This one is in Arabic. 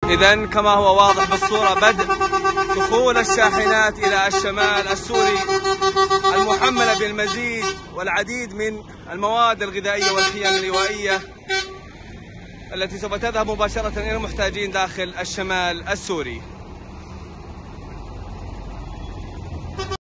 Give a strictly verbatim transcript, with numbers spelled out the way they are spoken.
إذن كما هو واضح بالصورة بدء دخول الشاحنات إلى الشمال السوري المحملة بالمزيد والعديد من المواد الغذائية والخيام اللوائية التي سوف تذهب مباشرة إلى المحتاجين داخل الشمال السوري.